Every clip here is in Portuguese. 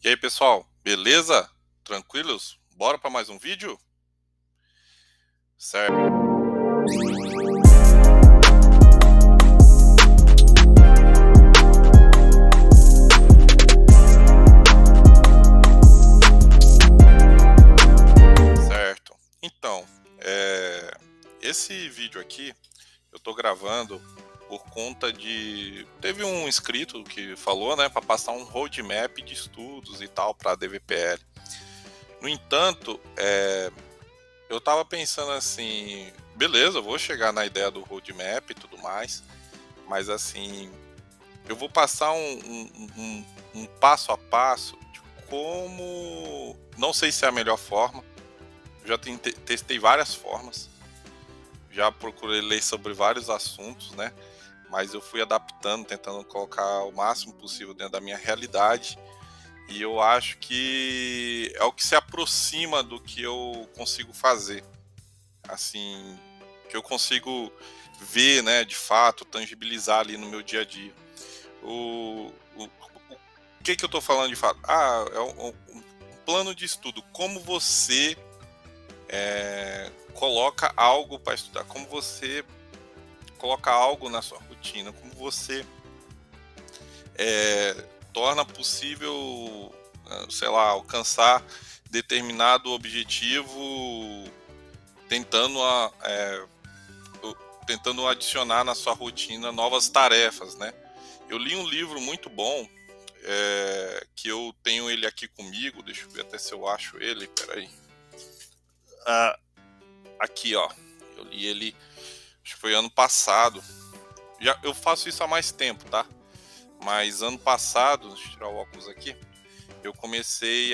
E aí, pessoal, beleza? Tranquilos? Bora para mais um vídeo? Certo. Certo. Então, esse vídeo aqui eu tô gravando por conta de... Teve um inscrito que falou, né, para passar um roadmap de estudos e tal para a DVPL. No entanto, eu tava pensando assim, beleza, eu vou chegar na ideia do roadmap e tudo mais, mas assim, eu vou passar um passo a passo de como... Não sei se é a melhor forma, já testei várias formas, já procurei ler sobre vários assuntos, né? Mas eu fui adaptando, tentando colocar o máximo possível dentro da minha realidade. E eu acho que é o que se aproxima do que eu consigo fazer. Assim, que eu consigo ver, né, de fato, tangibilizar ali no meu dia a dia. O que eu tô falando de fato? É um plano de estudo. Como você coloca algo para estudar, como você coloca algo na sua rotina, como você torna possível, sei lá, alcançar determinado objetivo tentando, tentando adicionar na sua rotina novas tarefas, né? Eu li um livro muito bom, que eu tenho ele aqui comigo, deixa eu ver até se eu acho ele, peraí. Aqui, ó, eu li ele, acho que foi ano passado. Eu faço isso há mais tempo, tá? Mas ano passado, deixa eu tirar o óculos aqui, eu comecei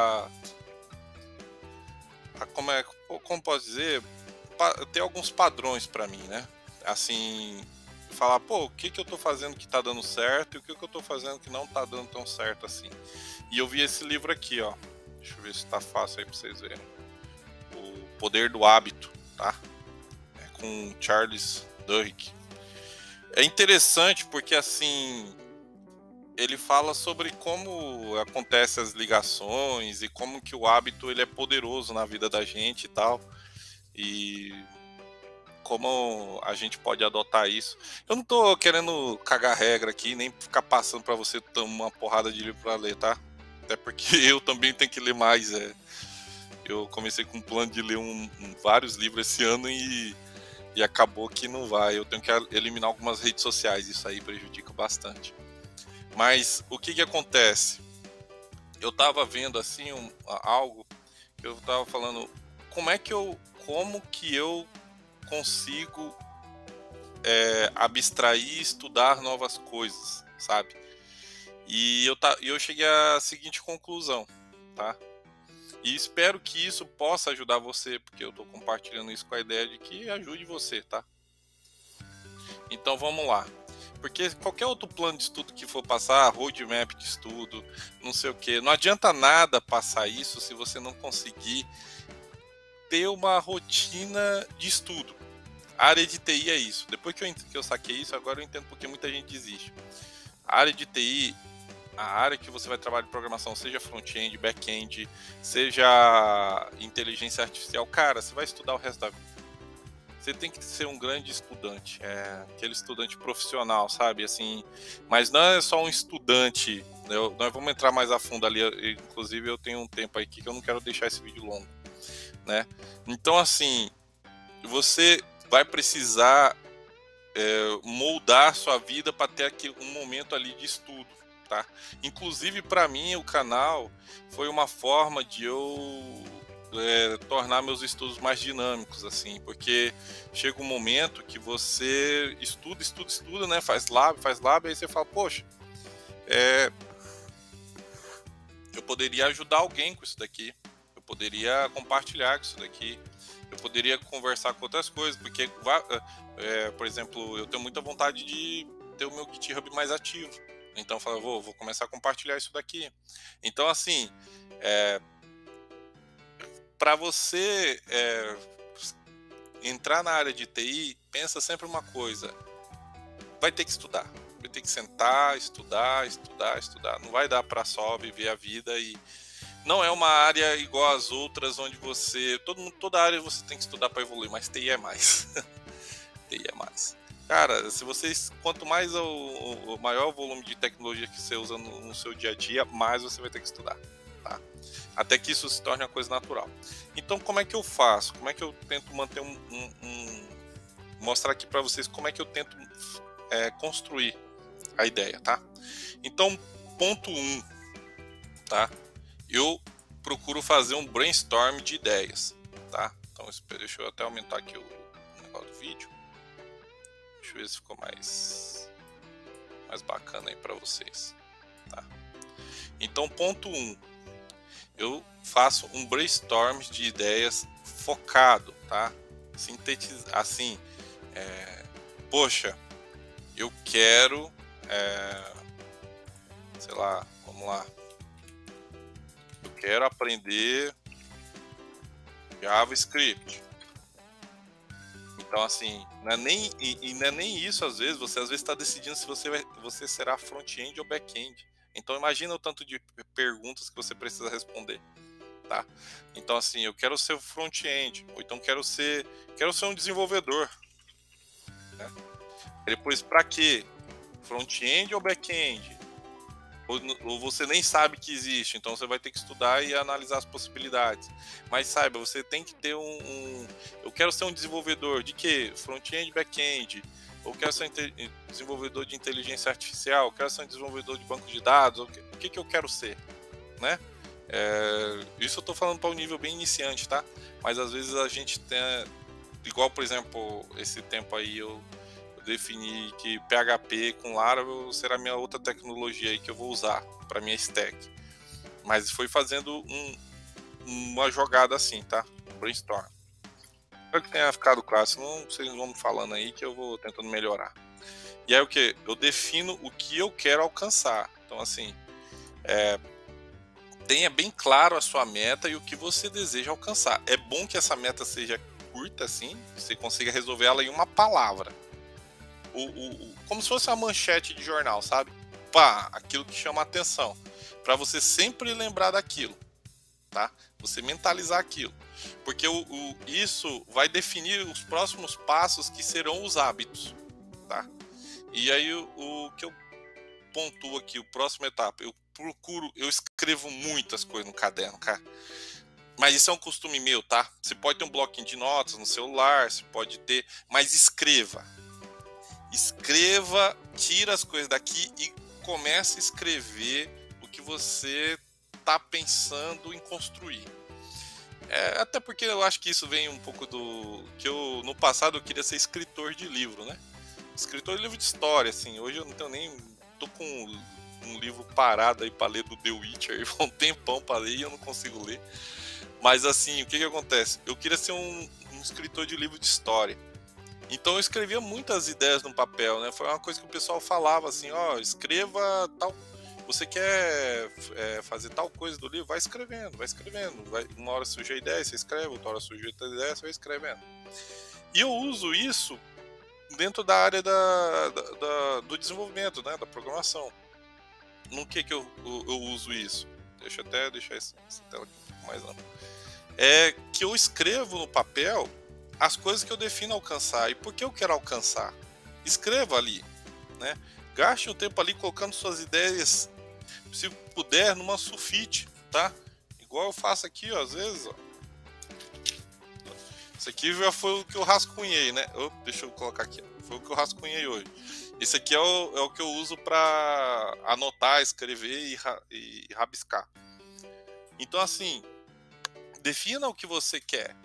como posso dizer, ter alguns padrões para mim, né? Assim, falar, pô, o que eu tô fazendo que tá dando certo e o que eu tô fazendo que não tá dando tão certo assim. E eu vi esse livro aqui, ó. Deixa eu ver se tá fácil aí pra vocês verem. O Poder do Hábito, tá? Com Charles Duhigg. É interessante porque, assim, ele fala sobre como acontecem as ligações e como que o hábito ele é poderoso na vida da gente e tal. E como a gente pode adotar isso. Eu não tô querendo cagar regra aqui, nem ficar passando para você uma porrada de livro para ler, tá? Até porque eu também tenho que ler mais. Eu comecei com um plano de ler vários livros esse ano e acabou que não vai. Eu tenho que eliminar algumas redes sociais, isso aí prejudica bastante. Mas o que acontece? Eu tava vendo assim algo que eu tava falando, como que eu consigo abstrair e estudar novas coisas, sabe? E eu cheguei à seguinte conclusão, tá? E espero que isso possa ajudar você, porque eu tô compartilhando isso com a ideia de que ajude você, tá? Então vamos lá. Porque qualquer outro plano de estudo que for passar, roadmap de estudo, não sei o que, não adianta nada passar isso se você não conseguir ter uma rotina de estudo. A área de TI é isso. Depois que eu saquei isso, agora eu entendo porque muita gente desiste. A área de TI, a área que você vai trabalhar de programação, seja front-end, back-end, seja inteligência artificial, cara, você vai estudar o resto da vida. Você tem que ser um grande estudante, aquele estudante profissional, sabe? Assim, mas não é só um estudante. Nós vamos entrar mais a fundo ali. Inclusive, eu tenho um tempo aqui que eu não quero deixar esse vídeo longo, né? Então, assim, você vai precisar moldar sua vida para ter um momento ali de estudo, tá? Inclusive, para mim, o canal foi uma forma de eu tornar meus estudos mais dinâmicos, assim, porque chega um momento que você estuda, né? Faz lab, aí você fala, poxa, eu poderia ajudar alguém com isso daqui, eu poderia compartilhar com isso daqui, eu poderia conversar com outras coisas, porque, por exemplo, eu tenho muita vontade de ter o meu GitHub mais ativo. Então eu falo, vou começar a compartilhar isso daqui. Então, assim, para você entrar na área de TI, pensa sempre uma coisa: vai ter que estudar. ter que sentar, estudar. Não vai dar para só viver a vida. E não é uma área igual às outras, onde toda área você tem que estudar para evoluir, mas TI é mais. TI é mais. Cara, quanto mais o maior o volume de tecnologia que você usa no seu dia a dia, mais você vai ter que estudar, tá? Até que isso se torne uma coisa natural. Então, como é que eu faço? Como é que eu tento manter mostrar aqui para vocês como é que eu tento construir a ideia, tá? Então, ponto 1, tá? Eu procuro fazer um brainstorm de ideias, tá? Então, deixa eu até aumentar aqui o negócio do vídeo. Deixa eu ver se ficou mais bacana aí para vocês, tá? Então, ponto 1, eu faço um brainstorm de ideias focado, tá? Sintetizar, assim, poxa, eu quero, sei lá, vamos lá, eu quero aprender JavaScript. Então, assim, não é nem isso. Às vezes você está decidindo se você será front-end ou back-end. Então, imagina o tanto de perguntas que você precisa responder, tá? Então, assim, eu quero ser front-end, ou então quero ser um desenvolvedor, né? Depois, para quê? Front-end ou back-end? Ou você nem sabe que existe, então você vai ter que estudar e analisar as possibilidades. Mas saiba, você tem que ter eu quero ser um desenvolvedor de quê? Front-end, back-end. Ou quero ser um desenvolvedor de inteligência artificial, quero ser um desenvolvedor de banco de dados. O que eu quero ser, né? Isso eu estou falando para um nível bem iniciante, tá? Mas às vezes a gente tem, igual, por exemplo, esse tempo aí eu defini que PHP com Laravel será a minha outra tecnologia aí que eu vou usar para minha stack. Mas foi fazendo uma jogada assim, tá? Brainstorm. Espero que tenha ficado claro, senão vocês vão me falando aí que eu vou tentando melhorar. E aí o que? Eu defino o que eu quero alcançar. Então, assim, tenha bem claro a sua meta e o que você deseja alcançar. É bom que essa meta seja curta, assim, você consiga resolver ela em uma palavra. Como se fosse uma manchete de jornal, sabe? Pá, aquilo que chama a atenção, para você sempre lembrar daquilo, tá? Você mentalizar aquilo, porque isso vai definir os próximos passos que serão os hábitos, tá? E aí o que eu pontuo aqui, o próximo etapa, eu escrevo muitas coisas no caderno, cara. Mas isso é um costume meu, tá? Você pode ter um bloquinho de notas no celular, você pode ter, mas escreva, tira as coisas daqui e comece a escrever o que você está pensando em construir. Até porque eu acho que isso vem um pouco que no passado eu queria ser escritor de livro, né? Escritor de livro de história, assim. Hoje eu não tenho nem, tô com um livro parado aí para ler do The Witcher, um tempão para ler e eu não consigo ler. Mas assim, o que acontece? Eu queria ser um escritor de livro de história. Então eu escrevia muitas ideias no papel, né? Foi uma coisa que o pessoal falava assim, escreva tal. Você quer fazer tal coisa do livro? Vai escrevendo. Uma hora surge a ideia, você escreve, outra hora surge outra ideia, você vai escrevendo. E eu uso isso dentro da área do desenvolvimento, né? Da programação. No que eu uso isso? Deixa eu até deixar essa tela aqui um pouco mais ampla. É que eu escrevo no papel as coisas que eu defino alcançar. E por que eu quero alcançar? Escreva ali, né? Gaste um tempo ali colocando suas ideias, se puder, numa sulfite, tá? Igual eu faço aqui, ó, às vezes, ó. Isso aqui já foi o que eu rascunhei, né? Deixa eu colocar aqui, ó. Foi o que eu rascunhei hoje. Esse aqui é o que eu uso para anotar, escrever e rabiscar. Então, assim, defina o que você quer.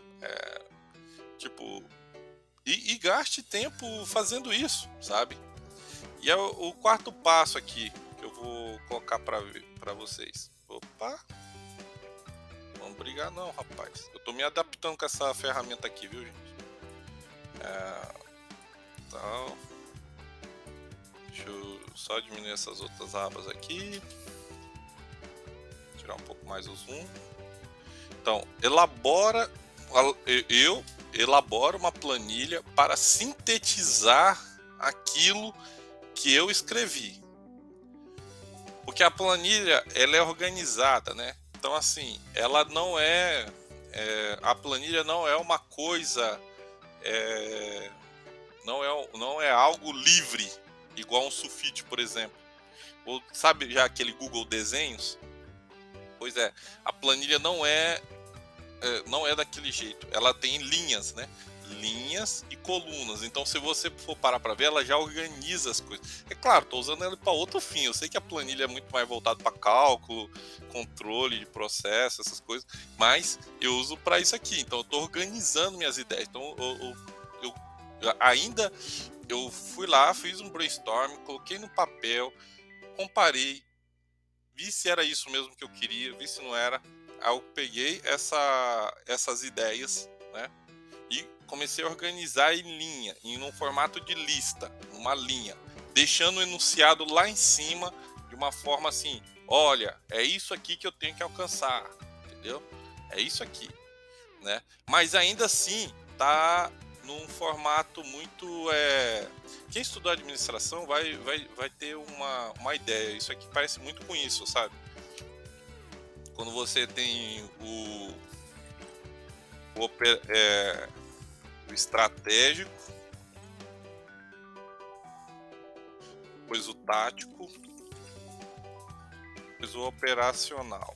E gaste tempo fazando isso, sabe? E é o quarto passo aqui que eu vou colocar para vocês. Opa! Não brigar não, rapaz. Eu tô me adaptando com essa ferramenta aqui, viu, gente? Então, deixa eu só diminuir essas outras abas aqui. Tirar um pouco mais o zoom. Então, eu elaboro uma planilha para sintetizar aquilo que eu escrevi. Porque a planilha, ela é organizada, né? Então, assim, ela não a planilha não é uma coisa, não é algo livre, igual um sulfite, por exemplo. Ou sabe já aquele Google Desenhos? Pois é, a planilha não é daquele jeito. Ela tem linhas, né? Linhas e colunas. Então, se você for parar para ver, ela já organiza as coisas. É claro, estou usando ela para outro fim. Eu sei que a planilha é muito mais voltada para cálculo, controle de processo, essas coisas, mas eu uso para isso aqui. Então, eu estou organizando minhas ideias. Então, eu fui lá, fiz um brainstorm, coloquei no papel, comparei, vi se era isso mesmo que eu queria, vi se não era. Aí eu peguei essas ideias, né, e comecei a organizar em linha, em um formato de lista, uma linha, deixando o enunciado lá em cima de uma forma assim: olha, é isso aqui que eu tenho que alcançar, entendeu? É isso aqui, né? Mas ainda assim tá num formato muito quem estudou administração vai ter uma ideia. Isso aqui parece muito com isso, sabe? Quando você tem o estratégico, depois o tático, depois o operacional.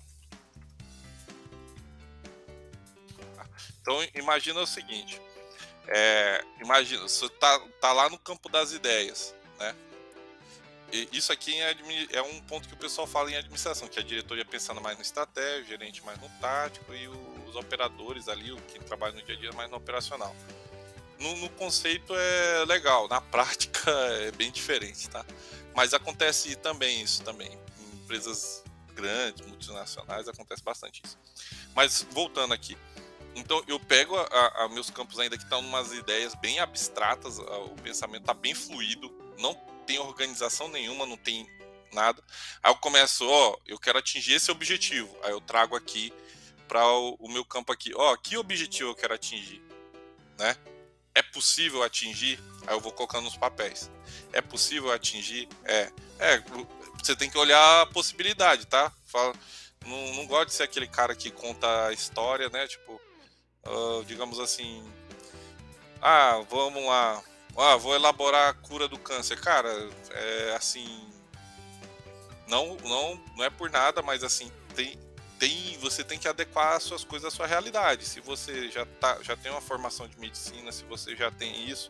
Então imagina o seguinte, imagina, você tá lá no campo das ideias, né? E isso aqui é um ponto que o pessoal fala em administração, que a diretoria pensando mais no estratégico, o gerente mais no tático e os operadores ali, quem trabalha no dia a dia mais no operacional. No conceito é legal, na prática é bem diferente, tá? Mas acontece também isso também. Em empresas grandes, multinacionais, acontece bastante isso. Mas voltando aqui. Então eu pego meus campos ainda que estão umas ideias bem abstratas, o pensamento está bem fluido, não tem organização nenhuma, não tem nada. Aí eu começo, eu quero atingir esse objetivo. Aí eu trago aqui para o meu campo aqui, que objetivo eu quero atingir, né? É possível atingir? Aí eu vou colocando nos papéis. É possível atingir? Você tem que olhar a possibilidade, tá? Não gosto de ser aquele cara que conta a história, né? Tipo, digamos assim, vamos lá, vou elaborar a cura do câncer. Cara, assim, não é por nada, mas assim, você tem que adequar as suas coisas à sua realidade. Se você já tem uma formação de medicina, se você já tem isso,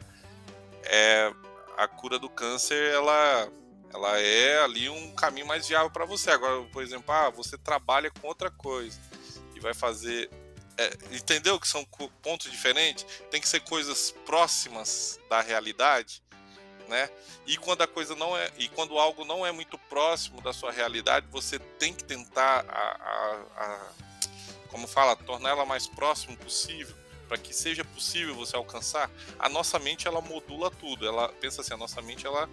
a cura do câncer, ela é ali um caminho mais viável para você. Agora, por exemplo, você trabalha com outra coisa e vai fazer... entendeu que são pontos diferentes? Tem que ser coisas próximas da realidade, né? E quando quando algo não é muito próximo da sua realidade, você tem que tentar como fala, tornar ela mais próximo possível, para que seja possível você alcançar. A nossa mente, ela modula tudo. Ela pensa assim, a nossa mente ela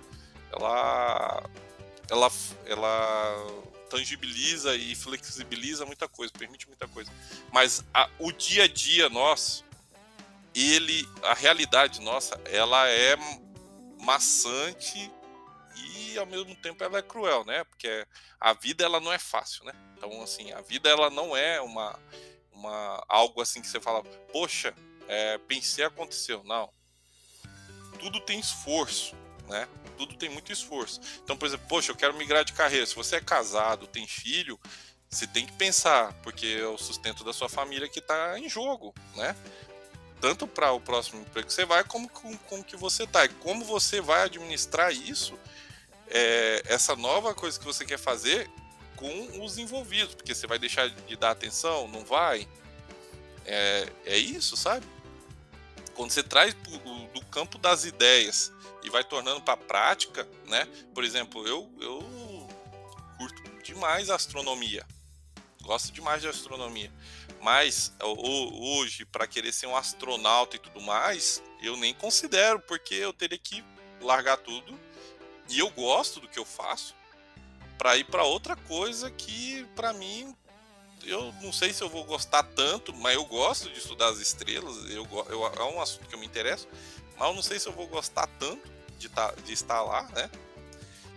tangibiliza e flexibiliza muita coisa, permite muita coisa. Mas o dia a dia nosso, a realidade nossa, ela é maçante e ao mesmo tempo ela é cruel, né? Porque a vida, ela não é fácil, né? Então, assim, a vida, ela não é algo assim que você fala, poxa, pensei, aconteceu. Não. Tudo tem esforço, né? Tudo tem muito esforço. Então, por exemplo, poxa, eu quero migrar de carreira. Se você é casado, tem filho, você tem que pensar, porque é o sustento da sua família que está em jogo, né? Tanto para o próximo emprego que você vai, como com o que você está. E como você vai administrar isso, essa nova coisa que você quer fazer com os envolvidos, porque você vai deixar de dar atenção? Não vai? É isso, sabe? Quando você traz do campo das ideias e vai tornando para a prática, né? Por exemplo, eu curto demais a astronomia, gosto demais de astronomia, mas hoje, para querer ser um astronauta e tudo mais, eu nem considero, porque eu teria que largar tudo, e eu gosto do que eu faço, para ir para outra coisa que, para mim, eu não sei se eu vou gostar tanto, mas eu gosto de estudar as estrelas, é um assunto que eu me interesso, mas eu não sei se eu vou gostar tanto de estar lá, né?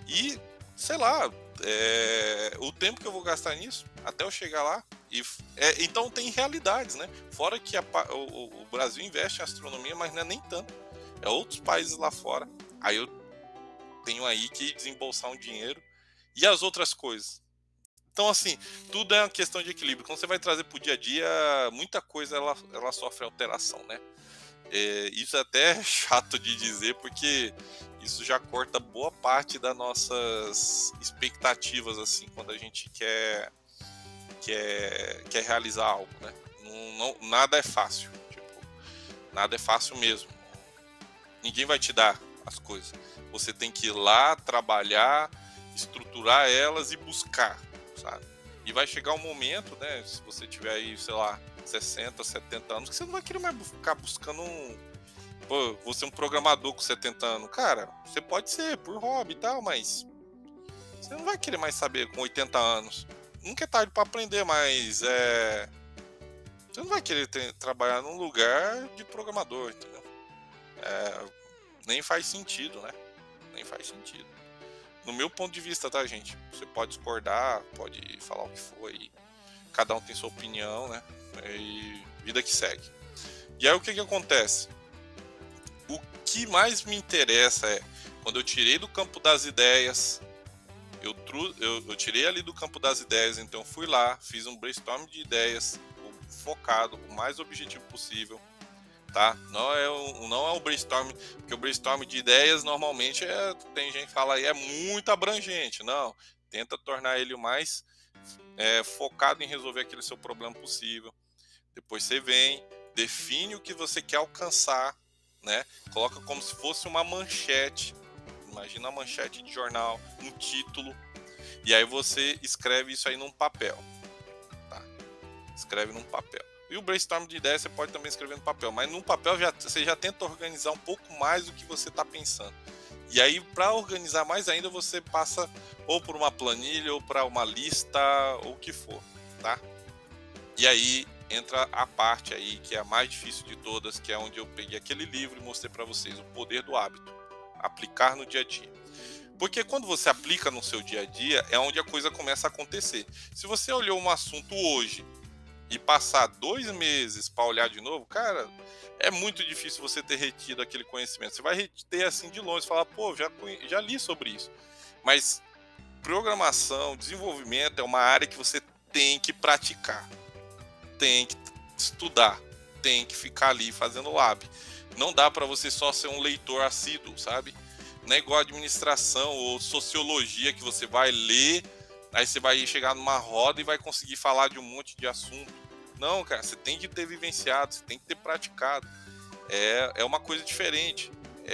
E, sei lá, o tempo que eu vou gastar nisso, até eu chegar lá. Então tem realidades, né? Fora que o Brasil investe em astronomia, mas não é nem tanto. É outros países lá fora. Aí eu tenho aí que desembolsar um dinheiro. E as outras coisas? Então, assim, tudo é uma questão de equilíbrio. Quando você vai trazer para o dia a dia, muita coisa ela sofre alteração, né? Isso é até chato de dizer, porque isso já corta boa parte das nossas expectativas, assim, quando a gente quer realizar algo, né? Nada é fácil, tipo, nada é fácil mesmo. Ninguém vai te dar as coisas. Você tem que ir lá, trabalhar, estruturar elas e buscar, sabe? E vai chegar um momento, né, se você tiver aí, sei lá, 60, 70 anos, que você não vai querer mais ficar buscando pô, você é um programador com 70 anos. Cara, você pode ser por hobby e tal, mas você não vai querer mais saber com 80 anos. Nunca é tarde para aprender, mas você não vai querer trabalhar num lugar de programador, entendeu? Nem faz sentido, né? Nem faz sentido. No meu ponto de vista, tá, gente? Você pode discordar, pode falar o que for aí. Cada um tem sua opinião, né? E vida que segue. E aí o que acontece? O que mais me interessa é, quando eu tirei do campo das ideias, eu tirei ali do campo das ideias, então eu fui lá, fiz um brainstorm de ideias, focado, o mais objetivo possível, tá? Não é o brainstorm, porque o brainstorm de ideias normalmente tem gente que fala aí é muito abrangente, não. Tenta tornar ele o mais focado em resolver aquele seu problema possível. Depois você vem, define o que você quer alcançar, né? Coloca como se fosse uma manchete. Imagina uma manchete de jornal, um título, e aí você escreve isso aí num papel, tá? Escreve num papel. E o brainstorm de ideias você pode também escrever no papel, mas no papel você já tenta organizar um pouco mais do que você está pensando. E aí, para organizar mais ainda, você passa ou por uma planilha, ou para uma lista, ou o que for, tá? E aí entra a parte aí que é a mais difícil de todas, que é onde eu peguei aquele livro e mostrei para vocês, O Poder do Hábito. Aplicar no dia a dia. Porque quando você aplica no seu dia a dia, é onde a coisa começa a acontecer. Se você olhou um assunto hoje e passar 2 meses para olhar de novo, cara, é muito difícil você ter retido aquele conhecimento. Você vai reter assim de longe, falar, pô, já li sobre isso. Mas programação, desenvolvimento é uma área que você tem que praticar, tem que estudar, tem que ficar ali fazendo lab. Não dá para você só ser um leitor assíduo, sabe? Não é igual administração ou sociologia que você vai ler, aí você vai chegar numa roda e vai conseguir falar de um monte de assunto. Não, cara, você tem que ter vivenciado, você tem que ter praticado. É uma coisa diferente.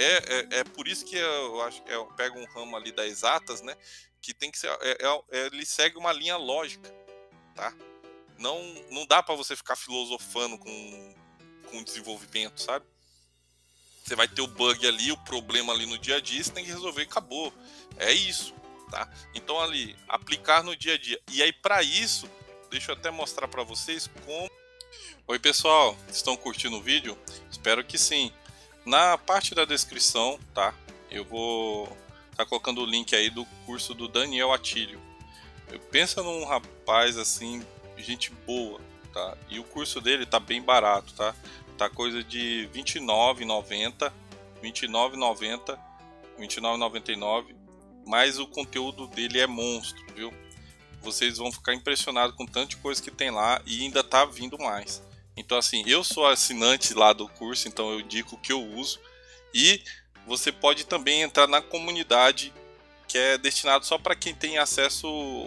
É por isso que eu acho que eu pego um ramo ali das exatas, né? Que tem que ser. Ele segue uma linha lógica, tá? Não dá para você ficar filosofando com desenvolvimento, sabe? Você vai ter o bug ali, o problema ali no dia a dia, você tem que resolver e acabou. É isso, tá? Então ali, aplicar no dia a dia. E aí para isso, deixa eu até mostrar para vocês como. Oi pessoal, estão curtindo o vídeo? Espero que sim. Na parte da descrição, tá? Eu vou estar colocando o link aí do curso do Daniel Atílio. Pensa num rapaz assim, gente boa, tá? E o curso dele tá bem barato, tá? Tá coisa de R$29,90, R$29,90, R$29,99, mas o conteúdo dele é monstro, viu? Vocês vão ficar impressionados com tanta coisa que tem lá e ainda tá vindo mais. Então assim, eu sou assinante lá do curso, então eu indico o que eu uso, e você pode também entrar na comunidade que é destinado só para quem tem acesso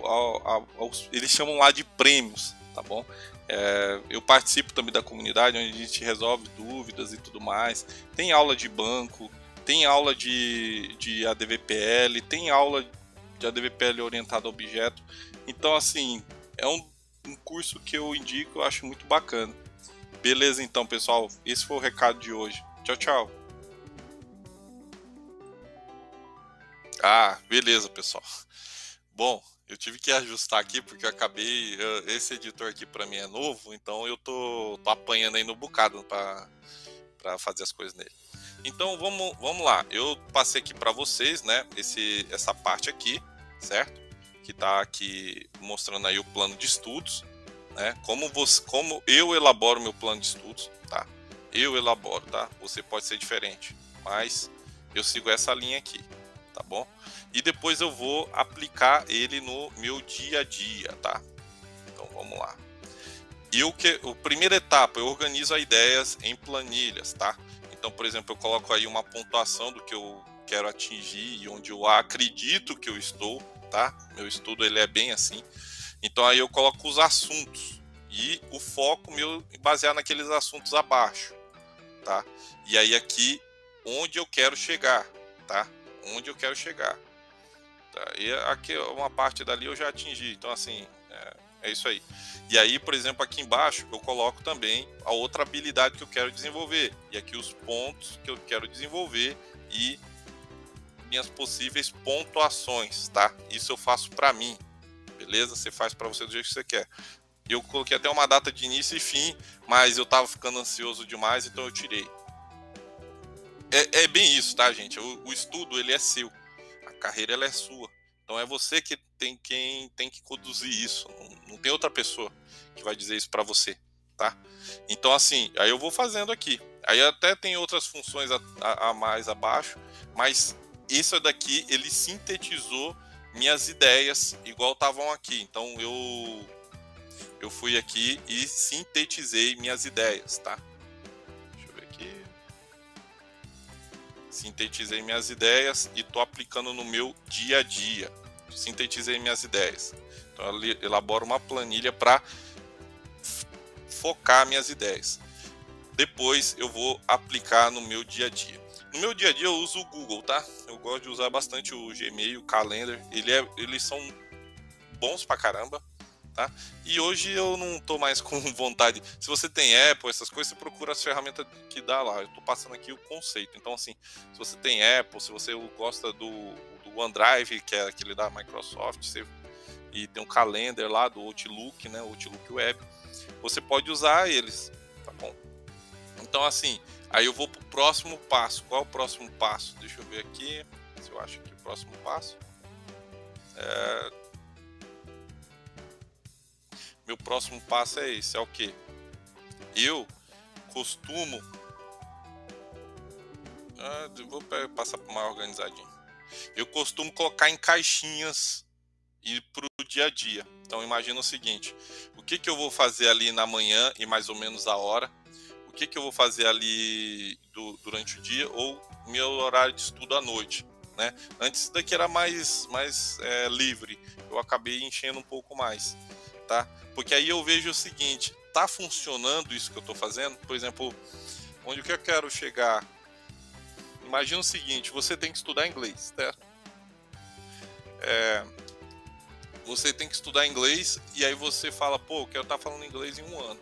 aos, eles chamam lá de prêmios, tá bom? Eu participo também da comunidade onde a gente resolve dúvidas e tudo mais. Tem aula de banco, tem aula de ADVPL, tem aula de ADVPL orientado a objeto. Então, assim, é um curso que eu indico, eu acho muito bacana. Beleza, então, pessoal, esse foi o recado de hoje. Tchau, tchau. Ah, beleza, pessoal. Bom, eu tive que ajustar aqui porque eu acabei. Esse editor aqui para mim é novo, então eu tô apanhando aí no bocado para fazer as coisas nele. Então vamos lá. Eu passei aqui para vocês, né, essa parte aqui, certo? Que está aqui mostrando aí o plano de estudos, né? Como eu elaboro meu plano de estudos, tá? Eu elaboro, tá? Você pode ser diferente, mas eu sigo essa linha aqui, tá bom? E depois eu vou aplicar ele no meu dia a dia, tá? Então vamos lá. A primeira etapa, eu organizo as ideias em planilhas, tá? Então, por exemplo, eu coloco aí uma pontuação do que eu quero atingir e onde eu acredito que eu estou, tá? Meu estudo ele é bem assim. Então aí eu coloco os assuntos e o foco meu baseado naqueles assuntos abaixo, tá? E aí aqui onde eu quero chegar, tá? Onde eu quero chegar. Tá? E aqui uma parte dali eu já atingi, então assim, é isso aí. E aí, por exemplo, aqui embaixo eu coloco também a outra habilidade que eu quero desenvolver. E aqui os pontos que eu quero desenvolver e minhas possíveis pontuações, tá? Isso eu faço para mim, beleza? Você faz para você do jeito que você quer. Eu coloquei até uma data de início e fim, mas eu tava ficando ansioso demais, então eu tirei. É bem isso, tá, gente? O estudo, ele é seu. A carreira, ela é sua. Então é você que tem que conduzir isso. Não tem outra pessoa que vai dizer isso para você, tá? Então assim, aí eu vou fazendo aqui. Aí até tem outras funções a mais abaixo, mas isso daqui ele sintetizou minhas ideias igual estavam aqui. Então eu fui aqui e sintetizei minhas ideias, tá? Deixa eu ver aqui. Sintetizei minhas ideias e estou aplicando no meu dia a dia. Sintetizei minhas ideias. Então eu elaboro uma planilha para focar minhas ideias. Depois eu vou aplicar no meu dia a dia. No meu dia a dia eu uso o Google, tá? Eu gosto de usar bastante o Gmail, o Calendar. Eles são bons pra caramba, tá? E hoje eu não tô mais com vontade. Se você tem Apple, essas coisas, você procura as ferramentas que dá lá. Eu tô passando aqui o conceito. Então, assim, se você tem Apple, se você gosta do OneDrive, que é aquele da Microsoft, e tem um Calendar lá do Outlook, né? Outlook Web, você pode usar eles, tá bom? Então, assim, aí eu vou pro próximo passo. Qual é o próximo passo? Deixa eu ver aqui, se eu acho que o próximo passo meu próximo passo é esse, é o que? Eu costumo vou passar para mais organizadinho. Eu costumo colocar em caixinhas e pro dia a dia. Então imagina o seguinte: o que eu vou fazer ali na manhã e mais ou menos a hora, o que eu vou fazer ali durante o dia ou meu horário de estudo à noite, né? Antes isso daqui era mais livre, eu acabei enchendo um pouco mais, tá? Porque aí eu vejo o seguinte: tá funcionando isso que eu tô fazendo? Por exemplo, onde que eu quero chegar? Imagina o seguinte: você tem que estudar inglês, certo? Você tem que estudar inglês e aí você fala, pô, eu quero estar falando inglês em um ano,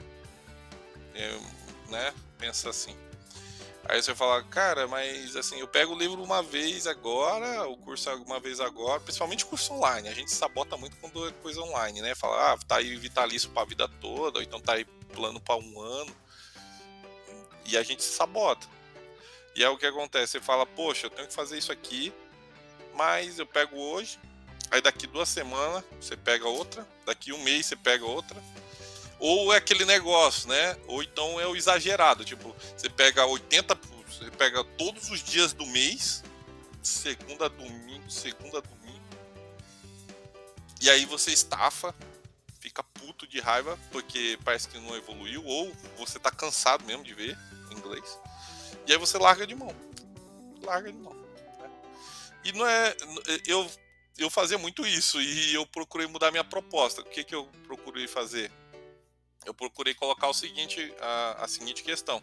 né? Pensa assim. Aí você fala, cara, mas assim, eu pego o livro uma vez agora, o curso uma vez agora, principalmente curso online. A gente sabota muito quando é coisa online, né? Fala, tá aí vitalício pra vida toda, ou então tá aí plano pra um ano. E a gente se sabota. E aí o que acontece? Você fala, poxa, eu tenho que fazer isso aqui, mas eu pego hoje, aí daqui 2 semanas você pega outra, daqui 1 mês você pega outra. Ou é aquele negócio, né? Ou então é o exagerado, tipo, você pega todos os dias do mês, segunda a domingo, e aí você estafa, fica puto de raiva, porque parece que não evoluiu, ou você tá cansado mesmo de ver inglês, e aí você larga de mão. Né? E não é... Eu fazia muito isso, e eu procurei mudar minha proposta. O que eu procurei fazer? Eu procurei colocar a seguinte questão.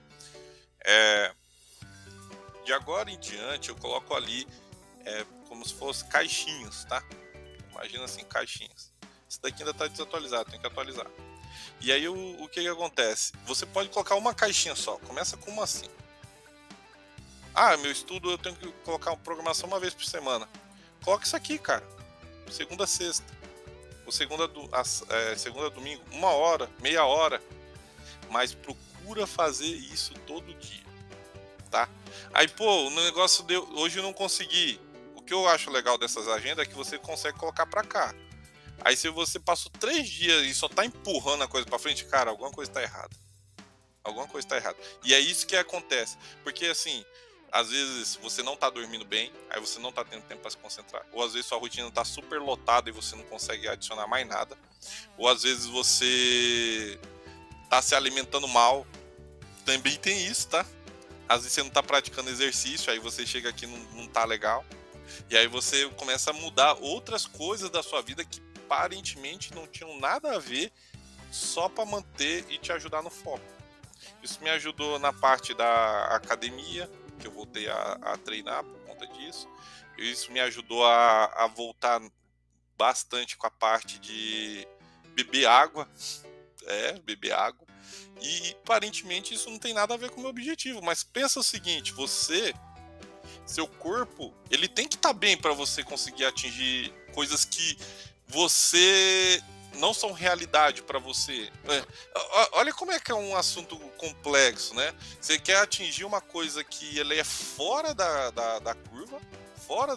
De agora em diante, eu coloco ali como se fosse caixinhas, tá? Imagina assim, caixinhas. Isso daqui ainda está desatualizado, tem que atualizar. E aí o que acontece? Você pode colocar uma caixinha só. Começa com uma assim. Meu estudo eu tenho que colocar uma programação uma vez por semana. Coloca isso aqui, cara. Segunda a sexta. Ou segunda a domingo, 1 hora, meia hora, mas procura fazer isso todo dia. tá? Aí, pô, o negócio deu, hoje eu não consegui. O que eu acho legal dessas agendas é que você consegue colocar pra cá. Aí se você passou 3 dias e só tá empurrando a coisa pra frente, cara, alguma coisa tá errada. Alguma coisa tá errada. E é isso que acontece. Porque assim, às vezes você não tá dormindo bem, aí você não tá tendo tempo para se concentrar. Ou às vezes sua rotina tá super lotada e você não consegue adicionar mais nada. Ou às vezes você tá se alimentando mal. Também tem isso, tá? Às vezes você não tá praticando exercício, aí você chega aqui e não tá legal. E aí você começa a mudar outras coisas da sua vida que aparentemente não tinham nada a ver, só para manter e te ajudar no foco. Isso me ajudou na parte da academia, que eu voltei a treinar por conta disso. Isso me ajudou a voltar bastante com a parte de beber água. Beber água. E aparentemente isso não tem nada a ver com o meu objetivo. Mas pensa o seguinte, seu corpo, ele tem que estar bem para você conseguir atingir coisas que você não são realidade para você. Olha como é que é um assunto complexo, né? Você quer atingir uma coisa que ele é fora da curva, fora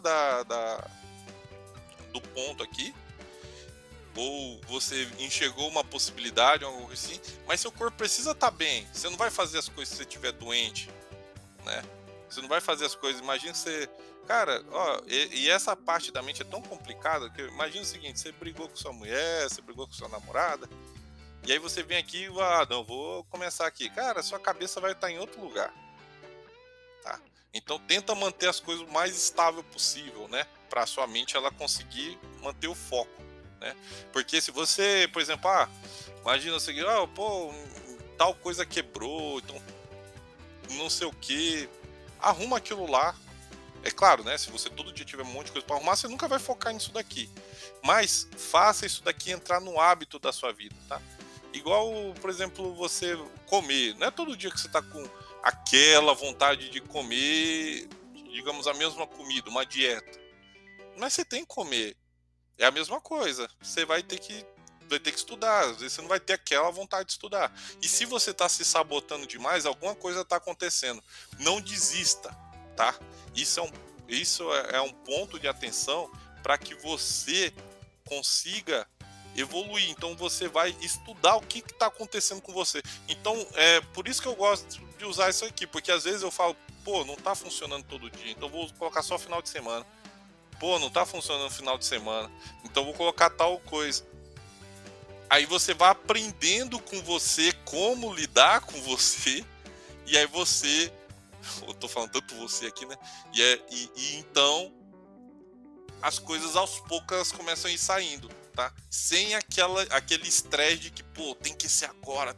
do ponto aqui, ou você enxergou uma possibilidade, algo assim, mas seu corpo precisa estar bem. Você não vai fazer as coisas se você estiver doente, né? Você não vai fazer as coisas, imagina você... Cara, ó, e essa parte da mente é tão complicada que imagina o seguinte, você brigou com sua mulher, você brigou com sua namorada, e aí você vem aqui e vai, não, vou começar aqui. Cara, sua cabeça vai estar em outro lugar, tá? Então tenta manter as coisas o mais estável possível, né? Para sua mente ela conseguir manter o foco, né? Porque se você, por exemplo, imagina o seguinte, pô, tal coisa quebrou, então não sei o que, arruma aquilo lá. É claro, né? Se você todo dia tiver um monte de coisa para arrumar, você nunca vai focar nisso daqui. Mas faça isso daqui entrar no hábito da sua vida, tá? Igual, por exemplo, você comer. Não é todo dia que você tá com aquela vontade de comer, digamos, a mesma comida, uma dieta. Mas você tem que comer. É a mesma coisa. Você vai ter que estudar. Às vezes você não vai ter aquela vontade de estudar. E se você tá se sabotando demais, alguma coisa tá acontecendo. Não desista, tá? Isso é um ponto de atenção para que você consiga evoluir. Então você vai estudar o que está acontecendo com você. Então é por isso que eu gosto de usar isso aqui, porque às vezes eu falo, pô, não está funcionando todo dia, então vou colocar só final de semana. Pô, não está funcionando no final de semana, então vou colocar tal coisa. Aí você vai aprendendo com você como lidar com você, e aí você... Eu tô falando tanto você aqui, né? E então as coisas aos poucos começam a ir saindo, tá? Sem aquele estresse de que, pô, tem que ser agora,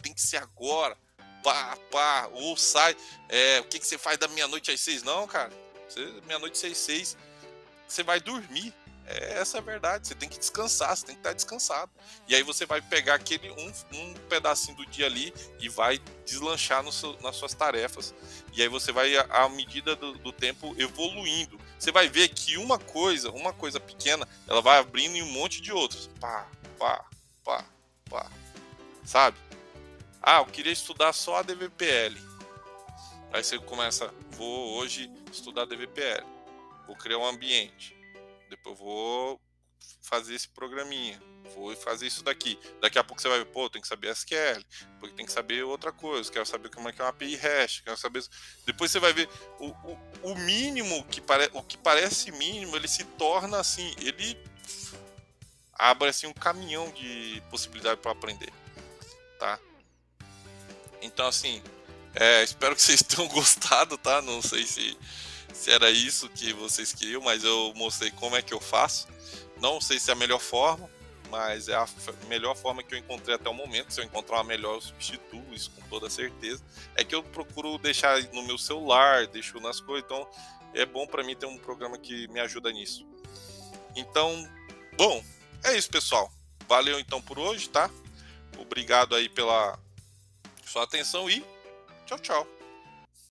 pá, ou sai, o que você faz da meia-noite às 6? Não, cara, meia-noite às 6, você vai dormir. Essa é a verdade, você tem que descansar, você tem que estar descansado. E aí você vai pegar aquele um pedacinho do dia ali e vai deslanchar nas suas tarefas. E aí você vai, à medida do tempo, evoluindo. Você vai ver que uma coisa pequena, ela vai abrindo em um monte de outras. Pá. Sabe? Eu queria estudar só a DVPL. Aí você começa, vou hoje estudar DVPL. Vou criar um ambiente. Depois eu vou fazer esse programinha, vou fazer isso daqui. Daqui a pouco você vai ver, pô, tem que saber SQL, porque tem que saber outra coisa, quero saber como é que é uma API REST, quero saber... Depois você vai ver o mínimo, o que parece mínimo, ele se torna assim, ele abre assim um caminhão de possibilidade para aprender, tá? Então assim, espero que vocês tenham gostado, tá? Não sei se era isso que vocês queriam, mas eu mostrei como é que eu faço. Não sei se é a melhor forma, mas é a melhor forma que eu encontrei até o momento. Se eu encontrar uma melhor, eu substituo isso com toda certeza. É que eu procuro deixar no meu celular, deixo nas coisas, então é bom para mim ter um programa que me ajuda nisso. Então, bom, é isso, pessoal. Valeu então por hoje, tá? Obrigado aí pela sua atenção e tchau, tchau.